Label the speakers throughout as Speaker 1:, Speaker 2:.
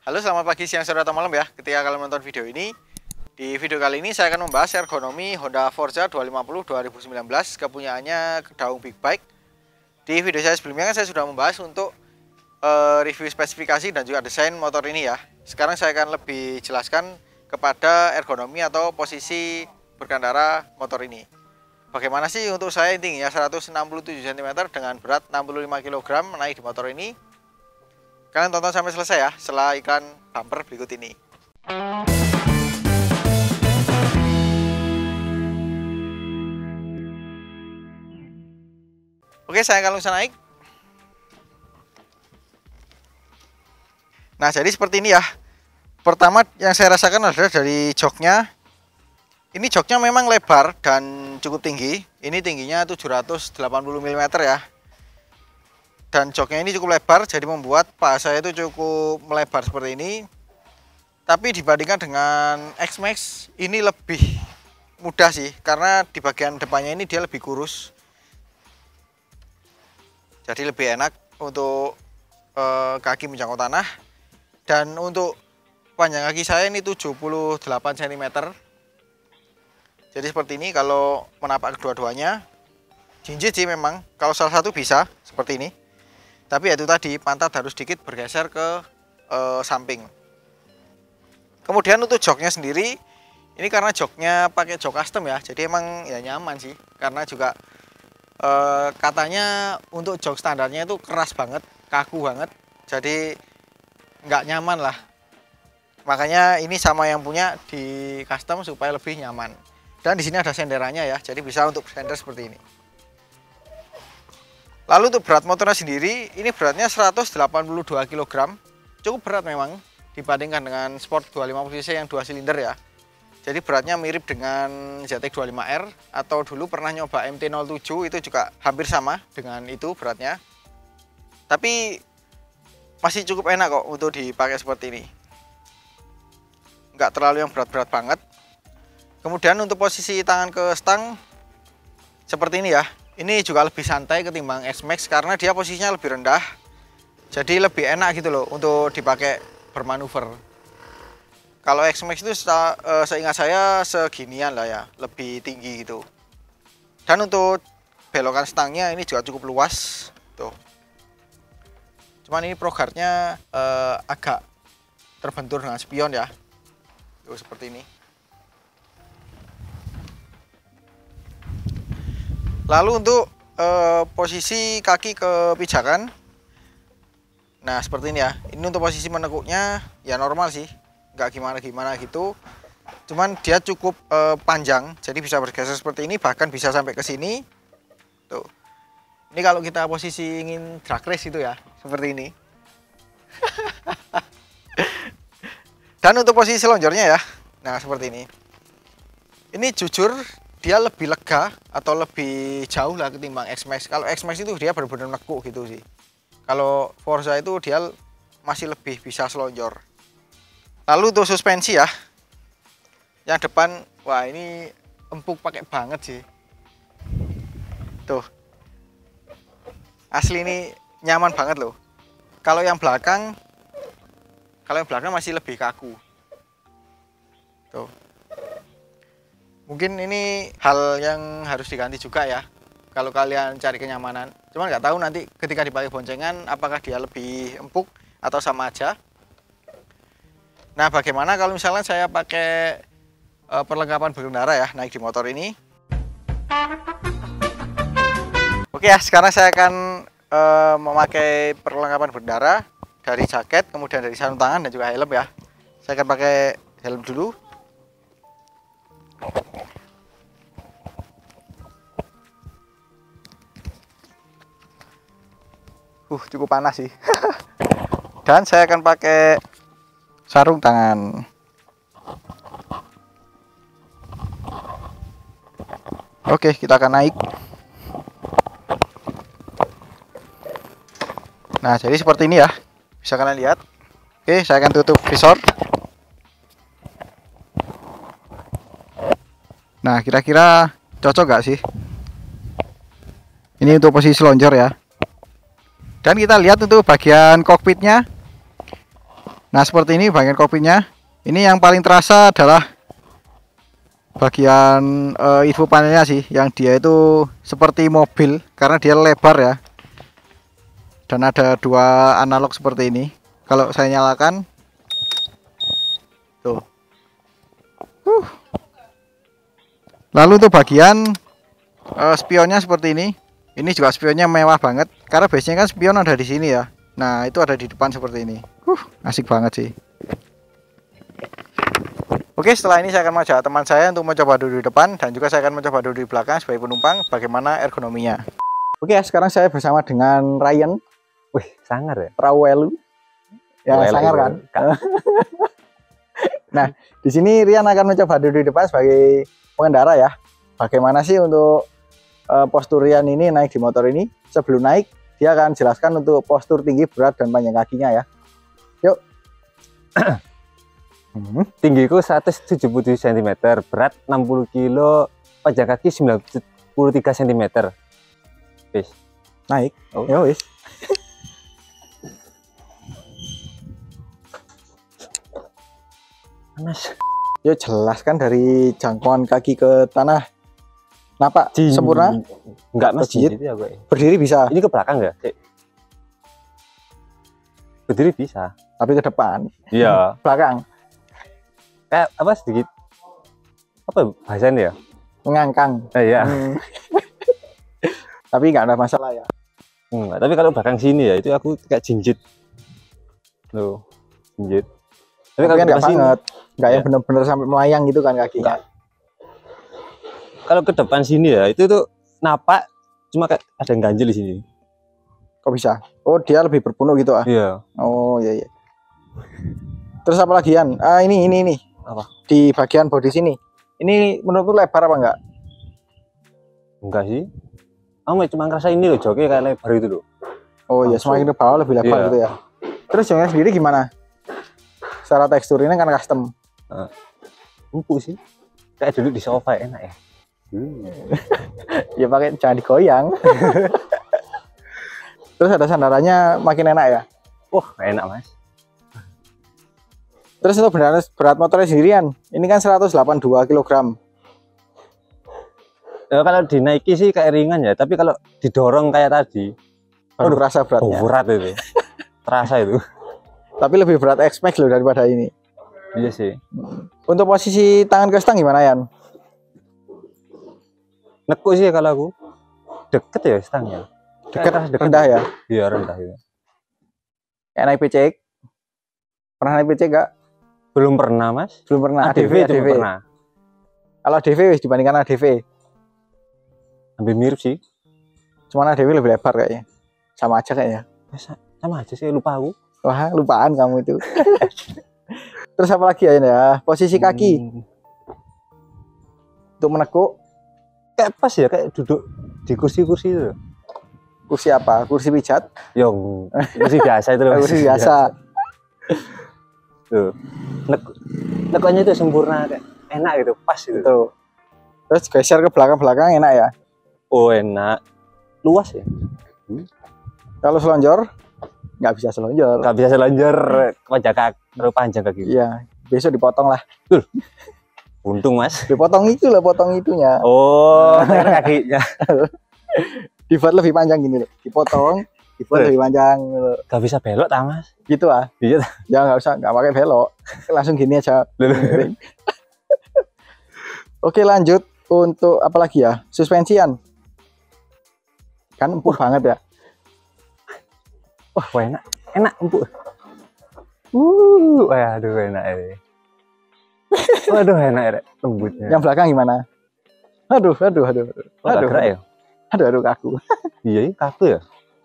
Speaker 1: Halo, selamat pagi, siang, sore, atau malam ya ketika kalian menonton video ini. Di video kali ini saya akan membahas ergonomi Honda Forza 250 2019 kepunyaannya Daung Big Bike. Di video saya sebelumnya kan saya sudah membahas untuk review spesifikasi dan juga desain motor ini ya. Sekarang saya akan lebih jelaskan kepada ergonomi atau posisi berkendara motor ini. Bagaimana sih untuk saya yang tingginya 167 cm dengan berat 65 kg naik di motor ini? Kalian tonton sampai selesai ya, setelah iklan bumper berikut ini. Oke, saya akan langsung naik. Nah, jadi seperti ini ya. Pertama yang saya rasakan adalah dari joknya. Ini joknya memang lebar dan cukup tinggi. Ini tingginya 780 mm ya. Dan joknya ini cukup lebar, jadi membuat paha saya itu cukup melebar seperti ini. Tapi dibandingkan dengan X-Max, ini lebih mudah sih, karena di bagian depannya ini dia lebih kurus. Jadi lebih enak untuk kaki menjangkau tanah. Dan untuk panjang kaki saya ini 78 cm. Jadi seperti ini kalau menapak kedua-duanya. Jinjit sih memang, kalau salah satu bisa seperti ini. Tapi itu tadi, pantat harus sedikit bergeser ke samping. Kemudian untuk joknya sendiri, ini karena joknya pakai jok custom ya, jadi emang ya nyaman sih. Karena juga katanya untuk jok standarnya itu keras banget, kaku banget, jadi nggak nyaman lah. Makanya ini sama yang punya di custom supaya lebih nyaman. Dan di sini ada senderannya ya, jadi bisa untuk sender seperti ini. Lalu untuk berat motornya sendiri, ini beratnya 182 kg. Cukup berat memang dibandingkan dengan Sport 250cc yang 2 silinder ya. Jadi beratnya mirip dengan ZX25R atau dulu pernah nyoba MT-07, itu juga hampir sama dengan itu beratnya. Tapi masih cukup enak kok untuk dipakai seperti ini. Nggak terlalu yang berat-berat banget. Kemudian untuk posisi tangan ke stang seperti ini ya. Ini juga lebih santai ketimbang X-Max karena dia posisinya lebih rendah. Jadi lebih enak gitu loh untuk dipakai bermanuver. Kalau X-Max itu seingat saya seginian lah ya, lebih tinggi gitu. Dan untuk belokan stangnya ini juga cukup luas tuh. Cuman ini progarnya agak terbentur dengan spion ya. Tuh seperti ini. Lalu untuk posisi kaki ke pijakan, nah seperti ini ya. Ini untuk posisi menekuknya ya normal sih, nggak gimana-gimana gitu. Cuman dia cukup panjang, jadi bisa bergeser seperti ini, bahkan bisa sampai ke sini. Tuh. Ini kalau kita posisi ingin drag race itu ya, seperti ini. Dan untuk posisi selonjornya ya, nah seperti ini. Ini jujur dia lebih lega atau lebih jauh lah ketimbang X-Max. Kalau X-Max itu dia benar-benar nekuk gitu sih. Kalau Forza itu dia masih lebih bisa selonjor. Lalu untuk suspensi ya, yang depan, wah ini empuk pakai banget sih. Tuh, asli ini nyaman banget loh. Kalau yang belakang masih lebih kaku. Tuh. Mungkin ini hal yang harus diganti juga ya, kalau kalian cari kenyamanan. Cuman nggak tahu nanti ketika dipakai boncengan apakah dia lebih empuk atau sama aja. Nah, bagaimana kalau misalnya saya pakai perlengkapan berkendara ya, naik di motor ini. Oke ya, sekarang saya akan memakai perlengkapan berkendara dari jaket, kemudian dari sarung tangan dan juga helm ya. Saya akan pakai helm dulu. Cukup panas sih. Dan saya akan pakai sarung tangan. Oke, kita akan naik. Nah, jadi seperti ini ya. Bisa kalian lihat. Oke, saya akan tutup visor. Nah, kira-kira cocok gak sih? Ini untuk posisi selonjor ya. Dan kita lihat untuk bagian kokpitnya. Nah, seperti ini bagian kokpitnya. Ini yang paling terasa adalah bagian info panelnya sih, yang dia itu seperti mobil karena dia lebar ya. Dan ada dua analog seperti ini. Kalau saya nyalakan tuh. Lalu untuk bagian spionnya seperti ini. Ini juga spionnya mewah banget karena biasanya kan spion ada di sini ya. Nah, itu ada di depan seperti ini. Asik banget sih. Oke, setelah ini saya akan mengajak teman saya untuk mencoba duduk di depan dan juga saya akan mencoba duduk di belakang sebagai penumpang bagaimana ergonominya. Oke, sekarang saya bersama dengan Ryan.
Speaker 2: Wih, sangar ya?
Speaker 1: Trawelu. Ya,
Speaker 2: Well,
Speaker 1: sangar kan? Nah, di sini Rian akan mencoba duduk di depan sebagai pengendara ya. Bagaimana sih untuk postur Rian ini naik di motor ini? Sebelum naik, dia akan jelaskan untuk postur tinggi, berat, dan panjang kakinya ya. Yuk.
Speaker 2: Tinggiku 177 cm, berat 60 kg, panjang kaki 93 cm. Wis.
Speaker 1: Naik.
Speaker 2: Oh.
Speaker 1: Ya wis.
Speaker 2: Panas.
Speaker 1: Yuk jelaskan dari jangkauan kaki ke tanah. Napak sempurna?
Speaker 2: Enggak, Mas.
Speaker 1: Terjit.
Speaker 2: Gitu ya, gue.
Speaker 1: Berdiri bisa.
Speaker 2: Ini ke belakang enggak? Berdiri bisa.
Speaker 1: Tapi ke depan.
Speaker 2: Iya.
Speaker 1: Belakang.
Speaker 2: Kayak apa sedikit? Apa bahasanya ya?
Speaker 1: Mengangkang.
Speaker 2: Iya.
Speaker 1: Tapi nggak ada masalah ya.
Speaker 2: Enggak, tapi kalau belakang sini ya itu aku kayak jinjit. Loh, jinjit. Tapi kalau
Speaker 1: kan nggak
Speaker 2: sini,
Speaker 1: banget. Nggak yang
Speaker 2: ya.
Speaker 1: bener-bener sampai melayang gitu kan kakinya.
Speaker 2: Kalau ke depan sini ya itu tuh napak cuma kayak ada yang ganjil di sini.
Speaker 1: Kok bisa? Oh, dia lebih berpenuh gitu ah.
Speaker 2: Iya.
Speaker 1: Oh, iya iya. Terus apa lagi Yan? Ah, ini.
Speaker 2: Apa?
Speaker 1: Di bagian bodi sini. Ini menurutku lebar apa enggak?
Speaker 2: Enggak sih. Kamu cuma ngerasa ini loh joknya kayak lebar itu loh.
Speaker 1: Oh iya, semakin ke bawah lebih lebar
Speaker 2: Iya.
Speaker 1: gitu ya. Terus joknya sendiri gimana? Secara tekstur ini kan custom.
Speaker 2: Empuk sih. Kayak duduk di sofa enak ya.
Speaker 1: Ya pakai jangan digoyang. Terus ada sandarannya makin enak ya.
Speaker 2: Wah, enak Mas.
Speaker 1: Terus untuk berat motornya sendirian, ini kan 182 kg.
Speaker 2: Ya, kalau dinaiki sih kayak ringan ya, tapi kalau didorong kayak tadi,
Speaker 1: Baru kerasa beratnya.
Speaker 2: berat itu. Terasa itu.
Speaker 1: Tapi lebih berat X-Max loh daripada ini.
Speaker 2: Iya sih.
Speaker 1: Untuk posisi tangan ke stang gimana Yan?
Speaker 2: Nekuk sih kalau aku. Deket ya stangnya.
Speaker 1: Deket, rendah ya?
Speaker 2: Iya, rendah ya.
Speaker 1: Kayak naik PC. Pernah naik PC enggak?
Speaker 2: Belum pernah Mas.
Speaker 1: Belum pernah.
Speaker 2: ADV cuma
Speaker 1: ADV.
Speaker 2: pernah.
Speaker 1: Kalau ADV wis dibandingkan ADV,
Speaker 2: Hampir mirip sih.
Speaker 1: cuman ADV lebih lebar kayaknya. Sama aja kayaknya.
Speaker 2: Sama aja sih, lupa aku.
Speaker 1: Wah, lupaan kamu itu. Terus apa lagi ya? Posisi kaki untuk menekuk.
Speaker 2: Kayak pas ya, kayak duduk di kursi-kursi itu.
Speaker 1: Kursi apa? Kursi pijat?
Speaker 2: Yang kursi biasa itu loh.
Speaker 1: Kursi biasa.
Speaker 2: Tuh. Nekuknya itu sempurna, kayak enak gitu, pas gitu.
Speaker 1: Tuh. Terus geser ke belakang-belakang enak ya?
Speaker 2: Oh, enak. Luas ya.
Speaker 1: Kalau selonjor nggak bisa selonjor.
Speaker 2: Nggak bisa selonjor panjang kaki, terlalu panjang kaki.
Speaker 1: Iya, besok dipotong lah.
Speaker 2: Untung Mas.
Speaker 1: Dipotong itu lah, potong itunya.
Speaker 2: Oh, kakinya.
Speaker 1: Dibuat lebih panjang gini loh. Dipotong, dibuat lebih panjang gitu.
Speaker 2: Gak bisa belok tak Mas?
Speaker 1: Gitu ah.
Speaker 2: Iya.
Speaker 1: Ya nggak usah, nggak pakai belok. Langsung gini aja. Oke, lanjut untuk apa lagi ya? Suspensian. Kan empuk banget ya.
Speaker 2: Wah, enak. Enak empuk. Waduh enak ya. Waduh enak ya, lembutnya.
Speaker 1: Yang belakang gimana? Aduh.
Speaker 2: Oh, gak gerak ya?
Speaker 1: Aduh kaku.
Speaker 2: Iya, kaku ya.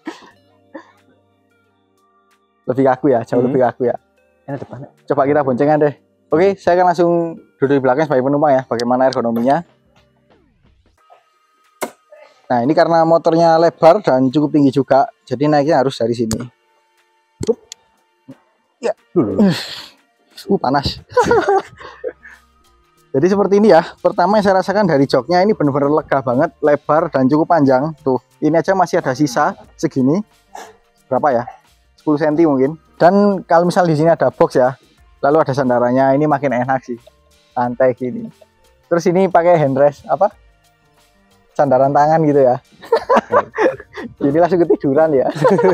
Speaker 1: Lebih kaku ya, jauh lebih kaku ya.
Speaker 2: Enak depan.
Speaker 1: Coba kita boncengan deh. Oke, saya akan langsung duduk di belakang sebagai penumpang ya. Bagaimana ergonominya? Nah, ini karena motornya lebar dan cukup tinggi juga, jadi naiknya harus dari sini. Ya, panas. Jadi seperti ini ya. Pertama yang saya rasakan dari joknya ini benar-benar lega banget, lebar dan cukup panjang. Tuh, ini aja masih ada sisa segini. Berapa ya? 10 cm mungkin. Dan kalau misal di sini ada box ya, lalu ada sandarannya, ini makin enak sih, santai gini. Terus ini pakai handrest apa? Sandaran tangan gitu ya. Jadi langsung ketiduran ya.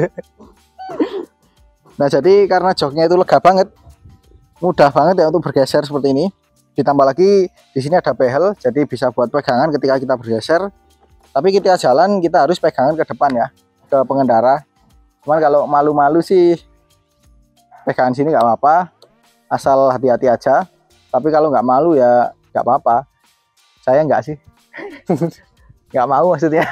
Speaker 1: Nah jadi karena joknya itu lega banget, mudah banget ya untuk bergeser seperti ini. Ditambah lagi di sini ada behel, jadi bisa buat pegangan ketika kita bergeser. Tapi ketika jalan kita harus pegangan ke depan ya, ke pengendara. Cuman kalau malu-malu sih pegangan sini nggak apa-apa, asal hati-hati aja. Tapi kalau nggak malu ya nggak apa-apa. Saya nggak sih, nggak mau maksudnya.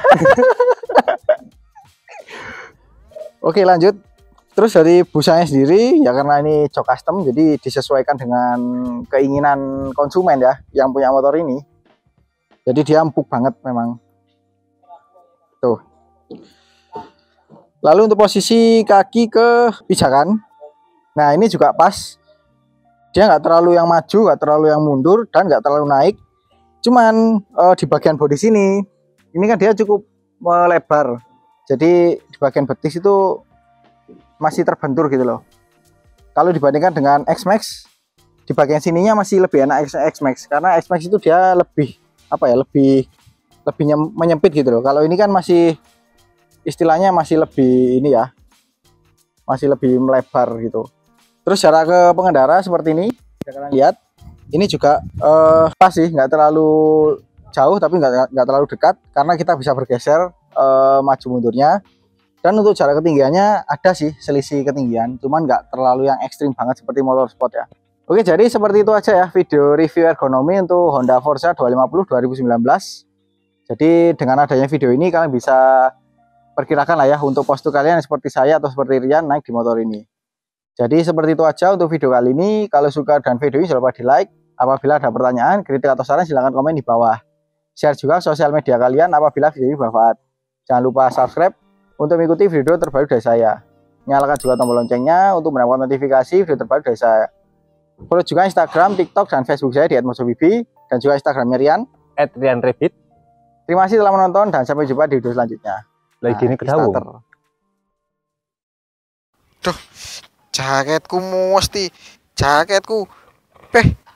Speaker 1: Oke lanjut. Terus dari busanya sendiri ya karena ini jok custom, jadi disesuaikan dengan keinginan konsumen ya yang punya motor ini. Jadi dia empuk banget memang. Tuh. Lalu untuk posisi kaki ke pijakan, nah ini juga pas. Dia nggak terlalu yang maju, nggak terlalu yang mundur, dan nggak terlalu naik. Cuman di bagian bodi sini, ini kan dia cukup melebar. Jadi di bagian betis itu masih terbentur gitu loh. Kalau dibandingkan dengan X-Max, di bagian sininya masih lebih enak X-Max karena X-Max itu dia lebih apa ya, lebih menyempit gitu loh. Kalau ini kan masih istilahnya masih lebih ini ya, masih lebih melebar gitu. Terus jarak ke pengendara seperti ini, kalian lihat, ini juga pas sih, nggak terlalu jauh tapi nggak terlalu dekat karena kita bisa bergeser maju mundurnya. Dan untuk jarak ketinggiannya ada sih selisih ketinggian, cuman nggak terlalu yang ekstrim banget seperti motor sport ya. Oke, jadi seperti itu aja ya video review ergonomi untuk Honda Forza 250 2019. Jadi dengan adanya video ini kalian bisa perkirakan lah ya untuk postur kalian seperti saya atau seperti Rian naik di motor ini. Jadi seperti itu aja untuk video kali ini. Kalau suka dan video ini jangan lupa di like. Apabila ada pertanyaan, kritik atau saran silahkan komen di bawah. Share juga sosial media kalian apabila video ini bermanfaat. Jangan lupa subscribe untuk mengikuti video terbaru dari saya. Nyalakan juga tombol loncengnya untuk mendapatkan notifikasi video terbaru dari saya. Follow juga Instagram, TikTok, dan Facebook saya di @mojobibi, dan juga Instagramnya Rian
Speaker 2: @rianrabbit.
Speaker 1: Terima kasih telah menonton dan sampai jumpa di video selanjutnya.
Speaker 2: Lagi ini kedawung.
Speaker 1: Duh, jaketku mesti, jaketku. Beh,